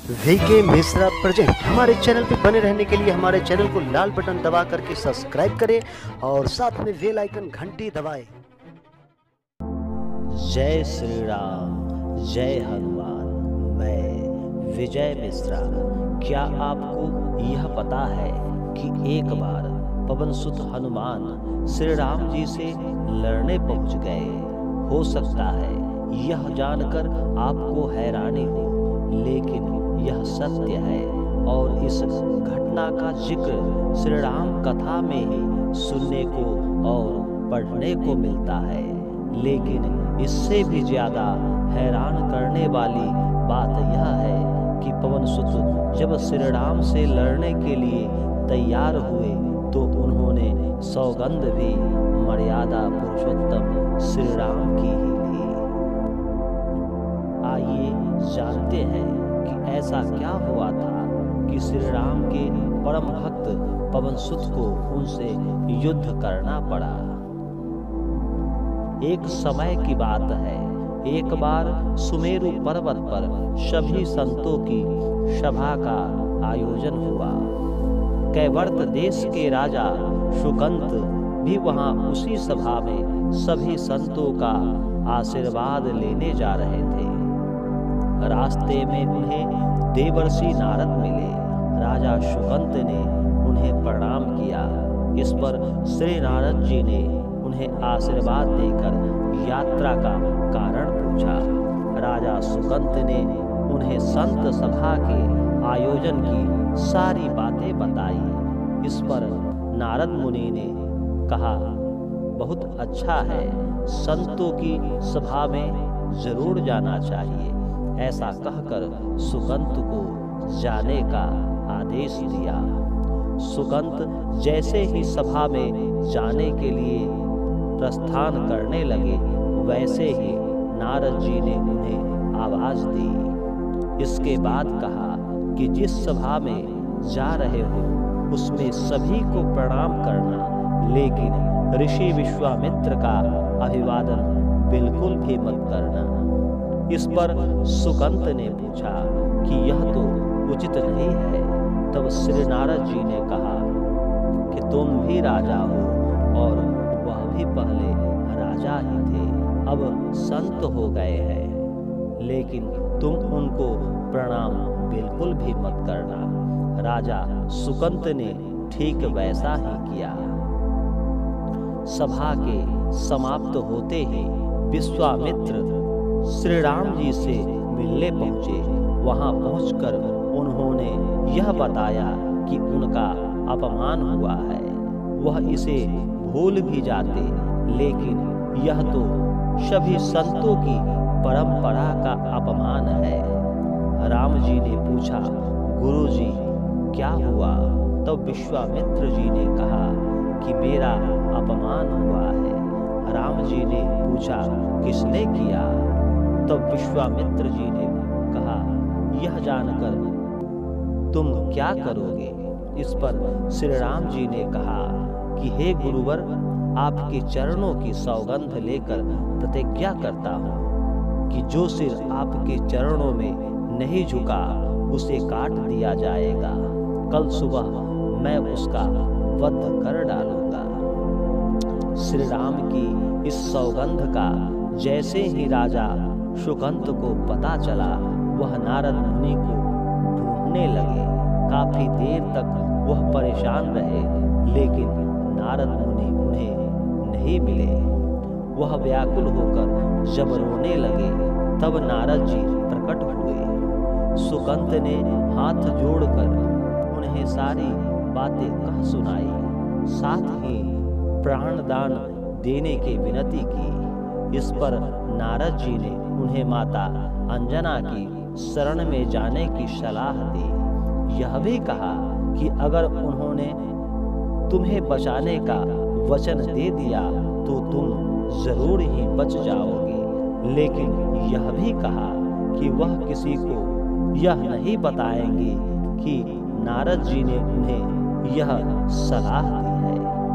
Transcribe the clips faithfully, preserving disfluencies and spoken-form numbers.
VK Mishra present. हमारे channel पे बने रहने के लिए हमारे चैनल को लाल बटन दबा करके सब्सक्राइब करें और साथ में बेल आइकन घंटी दबाएं। जय श्री राम, जय हनुमान। मैं विजय मिश्रा। क्या आपको यह पता है कि एक बार पवन सुत हनुमान श्री राम जी से लड़ने पहुंच गए। हो सकता है यह जानकर आपको हैरानी हो, लेकिन यह सत्य है और इस घटना का जिक्र श्री राम कथा में ही सुनने को और पढ़ने को मिलता है। लेकिन इससे भी ज्यादा हैरान करने वाली बात यह है कि पवन सुत जब श्री राम से लड़ने के लिए तैयार हुए तो उन्होंने सौगंध भी मर्यादा पुरुषोत्तम श्री राम की ही ली। आइए जानते हैं कि ऐसा क्या हुआ था कि श्री राम के परम भक्त पवन सुत को उनसे युद्ध करना पड़ा। एक समय की बात है, एक बार सुमेरु पर्वत पर सभी संतों की सभा का आयोजन हुआ। कैवर्त देश के राजा शुकंत भी वहां उसी सभा में सभी संतों का आशीर्वाद लेने जा रहे थे। रास्ते में उन्हें देवर्षि नारद मिले। राजा शुकंत ने उन्हें प्रणाम किया। इस पर श्री नारद जी ने उन्हें आशीर्वाद देकर यात्रा का कारण पूछा। राजा शुकंत ने उन्हें संत सभा के आयोजन की सारी बातें बताई। इस पर नारद मुनि ने कहा, बहुत अच्छा है, संतों की सभा में जरूर जाना चाहिए। ऐसा कहकर सुकंत को जाने का आदेश दिया। सुकंत जैसे ही सभा में जाने के लिए प्रस्थान करने लगे, वैसे ही नारद जी ने उन्हें आवाज दी। इसके बाद कहा कि जिस सभा में जा रहे हो उसमें सभी को प्रणाम करना, लेकिन ऋषि विश्वामित्र का अभिवादन बिल्कुल भी मत करना। इस पर सुकंत ने पूछा कि यह तो उचित नहीं है। तब श्री नारद जी ने कहा कि तुम भी राजा हो और वह भी पहले राजा ही थे, अब संत हो गए हैं, लेकिन तुम उनको प्रणाम बिल्कुल भी मत करना। राजा सुकंत ने ठीक वैसा ही किया। सभा के समाप्त होते ही विश्वामित्र श्री राम जी से मिलने पहुंचे। वहां पहुंचकर उन्होंने यह बताया कि उनका अपमान हुआ है। वह इसे भूल भी जाते, लेकिन यह तो सभी संतों की परंपरा का अपमान है। राम जी ने पूछा, गुरु जी क्या हुआ? तब विश्वामित्र जी ने कहा कि मेरा अपमान हुआ है। राम जी ने पूछा, किसने किया? तब विश्वामित्र जी ने कहा, यह जानकर तुम क्या करोगे? इस पर श्री राम जी ने कहा कि हे गुरुवर, आपके चरणों की सौगंध लेकर प्रतिज्ञा करता हूँ कि जो सिर आपके चरणों में नहीं झुका उसे काट दिया जाएगा। कल सुबह मैं उसका वध कर डालूंगा। श्री राम की इस सौगंध का जैसे ही राजा शुकंत को पता चला, वह नारद मुनि को ढूंढने लगे। काफी देर तक वह परेशान रहे, लेकिन नारद मुनि उन्हें नहीं मिले। वह व्याकुल होकर जब रोने लगे, तब नारद जी प्रकट हुए। सुकंत ने हाथ जोड़कर उन्हें सारी बातें कह सुनाई, साथ ही प्राणदान देने की विनती की। इस पर नारद जी ने उन्हें माता अंजना की शरण में जाने की सलाह दी। यह भी कहा कि अगर उन्होंने तुम्हें बचाने का वचन दे दिया तो तुम जरूर ही बच जाओगे, लेकिन यह भी कहा कि वह किसी को यह नहीं बताएंगे कि नारद जी ने उन्हें यह सलाह दी है।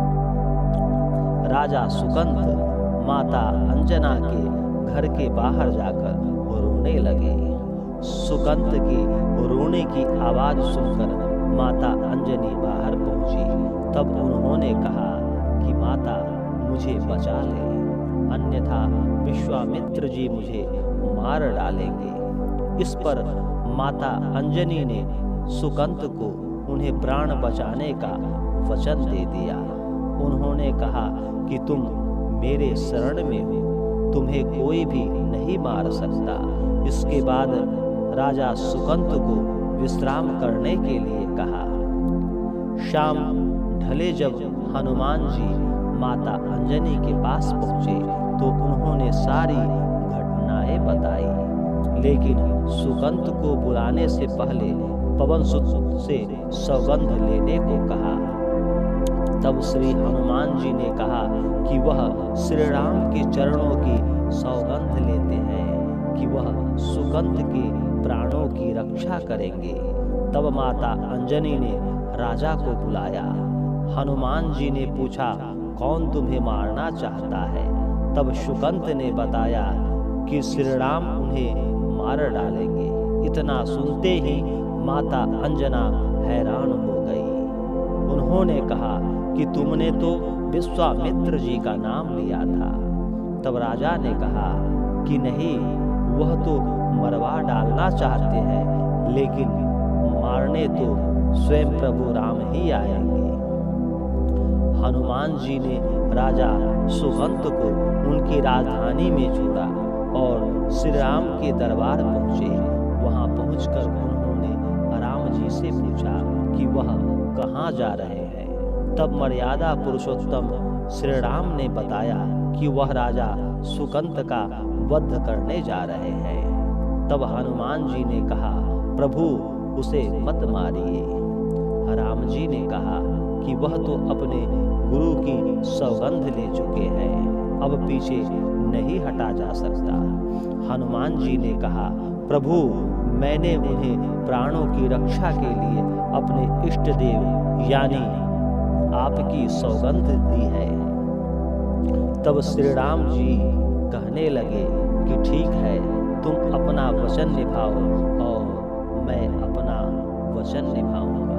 राजा सुकंत माता अंजना के घर के बाहर जाकर रोने लगे। सुकंत की रोने की आवाज सुनकर माता अंजनी बाहर पहुंची। तब उन्होंने कहा कि माता, मुझे बचा ले, अन्यथा विश्वामित्र जी मुझे मार डालेंगे। इस पर माता अंजनी ने सुकंत को उन्हें प्राण बचाने का वचन दे दिया। उन्होंने कहा कि तुम मेरे शरण में हो, तुम्हें कोई भी नहीं मार सकता। इसके बाद राजा सुकंत को विश्राम करने के लिए कहा। शाम ढले जब हनुमान जी माता अंजनी के पास पहुंचे तो उन्होंने सारी घटनाएं बताई, लेकिन सुकंत को बुलाने से पहले पवनसुत से सौगंध लेने को कहा। तब श्री हनुमान जी ने कहा कि वह श्री राम के चरणों की सौगंध लेते हैं कि वह सुकंत के प्राणों की रक्षा करेंगे। तब माता अंजनी ने राजा को बुलाया। हनुमान जी ने पूछा, कौन तुम्हें मारना चाहता है? तब सुकंत ने बताया कि श्री राम उन्हें मार डालेंगे। इतना सुनते ही माता अंजना हैरान हो गई। उन्होंने कहा कि तुमने तो विश्वामित्र जी का नाम लिया था। तब राजा ने कहा कि नहीं, वह तो मरवा डालना चाहते हैं, लेकिन मारने तो स्वयं प्रभु राम ही आएंगे। हनुमान जी ने राजा सुकंत को उनकी राजधानी में छोड़ा और श्री राम के दरबार पहुंचे। वहां पहुंचकर उन्होंने राम जी से पूछा कि वह कहाँ जा रहे हैं। तब मर्यादा पुरुषोत्तम श्री राम ने बताया कि वह राजा सुकंत का वध करने जा रहे हैं। तब हनुमान जी ने कहा, प्रभु उसे मत मारिए। राम जी ने कहा कि वह तो अपने गुरु की सौगंध ले चुके हैं, अब पीछे नहीं हटा जा सकता। हनुमान जी ने कहा, प्रभु मैंने उन्हें प्राणों की रक्षा के लिए अपने इष्ट देव यानी आपकी सौगंध दी है। तब श्री राम जी कहने लगे कि ठीक है, तुम अपना वचन निभाओ और मैं अपना वचन निभाऊंगा।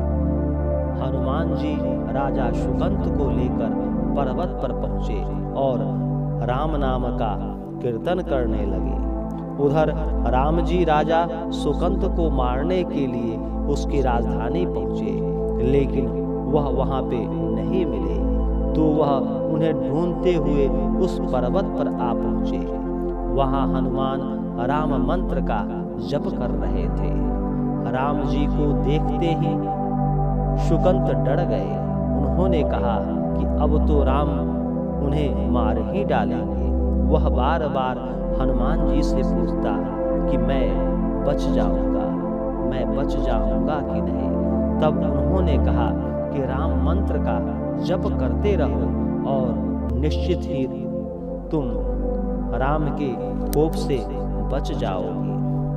हनुमान जी राजा सुकंत को लेकर पर्वत पर पहुंचे और राम नाम का कीर्तन करने लगे। उधर राम जी राजा सुकंत को मारने के लिए उसकी राजधानी पहुंचे, लेकिन वह वहां पे नहीं मिले। तो वह उन्हें ढूंढते हुए उस पर्वत पर आ पहुंचे। वहां हनुमान राम मंत्र का जप कर रहे थे। राम जी को देखते ही सुकंत डर गए। उन्होंने कहा कि अब तो राम उन्हें मार ही डालेंगे। वह बार बार हनुमान जी से पूछता कि मैं बच जाऊंगा, मैं बच जाऊंगा कि नहीं। तब उन्होंने कहा कि राम मंत्र का जप करते रहो और निश्चित ही तुम राम के कोप से बच जाओगे।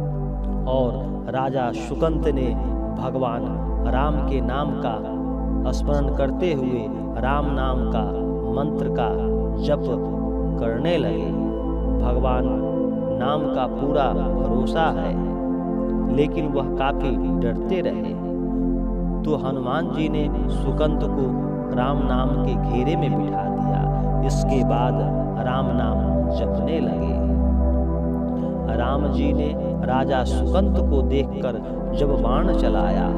और राजा सुकंत ने भगवान राम के नाम का स्मरण करते हुए राम नाम का मंत्र का जप करने लगे। भगवान नाम का पूरा भरोसा है, लेकिन वह काफी डरते रहे। तो हनुमान जी ने सुकंत को राम नाम के घेरे में बिठा दिया। इसके बाद राम नाम जपने लगे। राम जी ने राजा सुकंत को देखकर जब बाण चलाया,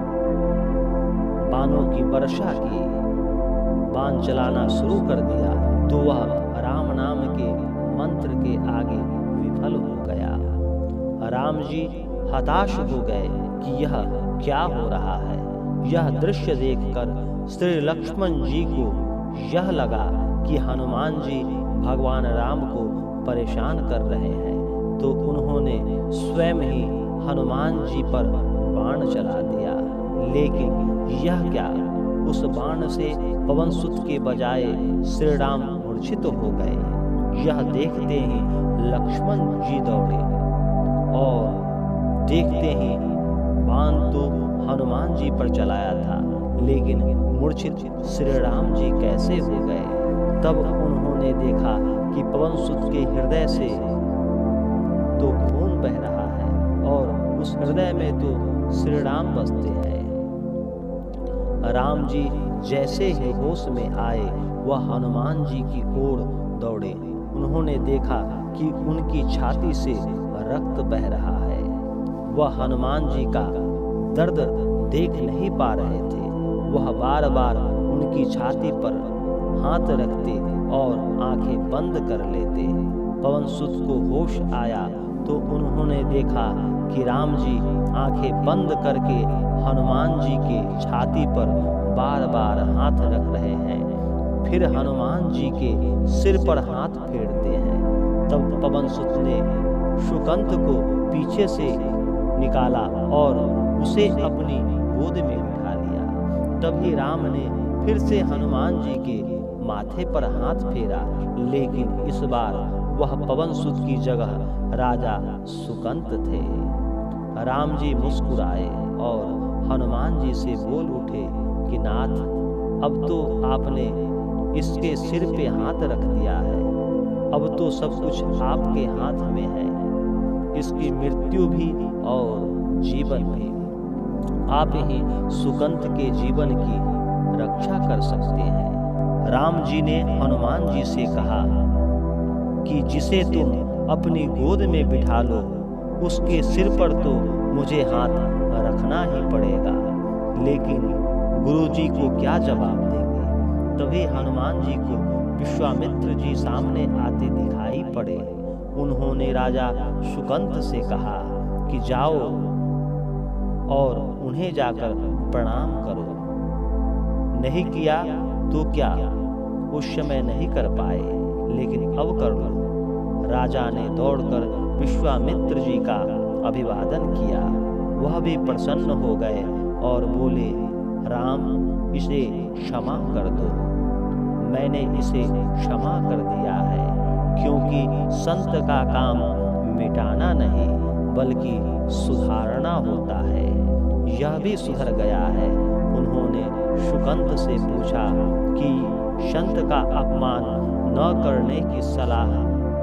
बाणों की वर्षा की, बाण चलाना शुरू कर दिया, तो वह राम नाम के मंत्र के आगे विफल हो गया। राम जी हताश हो गए कि यह क्या हो रहा है। यह दृश्य देखकर श्री लक्ष्मण जी को यह लगा कि हनुमान जी भगवान राम को परेशान कर रहे हैं, तो उन्होंने स्वयं ही हनुमान जी पर बाण चला दिया। लेकिन यह क्या, उस बाण से पवनसुत के बजाय श्री राम मूर्छित हो गए। यह देखते ही लक्ष्मण जी दौड़े और देखते ही बाण तो हनुमान जी पर चलाया था, लेकिन मूर्छित श्री राम जी कैसे हो गए। तब उन्होंने देखा कि पवनसुत के हृदय से तो खून बह रहा है और उस हृदय में तो श्री राम बसते हैं। राम जी जैसे ही होश में आए वह हनुमान जी की ओर दौड़े। उन्होंने देखा कि उनकी छाती से रक्त बह रहा है। वह हनुमान जी का दर्द देख नहीं पा रहे थे। वह बार बार उनकी छाती पर हाथ रखते और आंखें बंद कर लेते। पवन सुत को होश आया तो उन्होंने देखा कि राम जी आंखें बंद करके हनुमान जी के छाती पर बार बार हाथ रख रहे हैं, फिर हनुमान जी के सिर पर हाथ फेरते हैं। तब पवन सुत ने शुकंत को पीछे से निकाला और उसे अपनी गोद में बिठा लिया। तभी राम ने फिर से हनुमान जी के माथे पर हाथ फेरा, लेकिन इस बार वह पवन सुत की जगह राजा सुकंत थे। राम जी मुस्कुराए और हनुमान जी से बोल उठे कि नाथ, अब तो आपने इसके सिर पे हाथ रख दिया है, अब तो सब कुछ आपके हाथ में है। इसकी मृत्यु भी और जीवन भी आप ही सुकंत के जीवन की रक्षा कर सकते हैं। राम जी ने हनुमान जी से कहा कि जिसे तुम अपनी गोद में बिठा लो उसके सिर पर तो मुझे हाथ रखना ही पड़ेगा, लेकिन गुरु जी को क्या जवाब देंगे। तभी हनुमान जी को विश्वामित्र जी सामने आते दिखाई पड़े। उन्होंने राजा शुकंत से कहा कि जाओ और उन्हें जाकर प्रणाम करो। नहीं किया तो क्या, उस समय नहीं कर पाए, लेकिन अब कर लो। राजा ने दौड़कर विश्वामित्र जी का अभिवादन किया। वह भी प्रसन्न हो गए और बोले, राम, इसे क्षमा कर दो। मैंने इसे क्षमा कर दिया है, क्योंकि संत का काम मिटाना नहीं बल्कि सुधारना होता है। यह भी सुधर गया है। उन्होंने शुकंत से पूछा कि संत का अपमान न करने की सलाह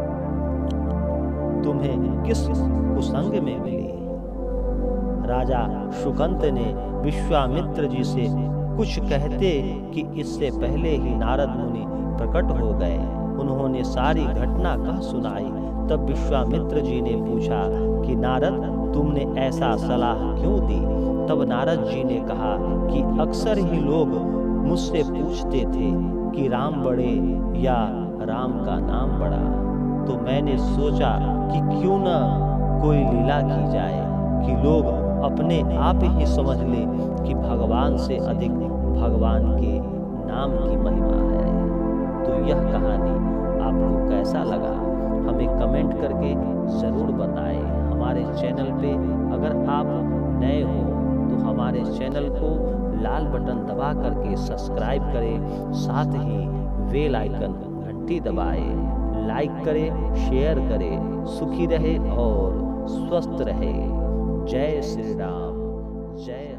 तुम्हें किस कुसंग में मिली। राजा शुकंत ने विश्वामित्र जी से कुछ कहते कि इससे पहले ही नारद मुनि प्रकट हो गए। उन्होंने सारी घटना कह सुनाई। तब विश्वामित्र जी ने पूछा कि नारद, तुमने ऐसा सलाह क्यों दी। तब नारद जी ने कहा कि अक्सर ही लोग मुझसे पूछते थे कि राम बड़े या राम का नाम बड़ा, तो मैंने सोचा कि क्यों न कोई लीला की जाए कि लोग अपने आप ही समझ ले कि भगवान से अधिक भगवान के नाम की महिमा है। तो यह कहानी आपको कैसा लगा हमें कमेंट करके ज़रूर बताएं। हमारे चैनल पे अगर आप नए हो तो हमारे चैनल को लाल बटन दबा करके सब्सक्राइब करें, साथ ही बेल आइकन घंटी दबाएं, लाइक करें, शेयर करें। सुखी रहे और स्वस्थ रहे। जय श्री राम। जय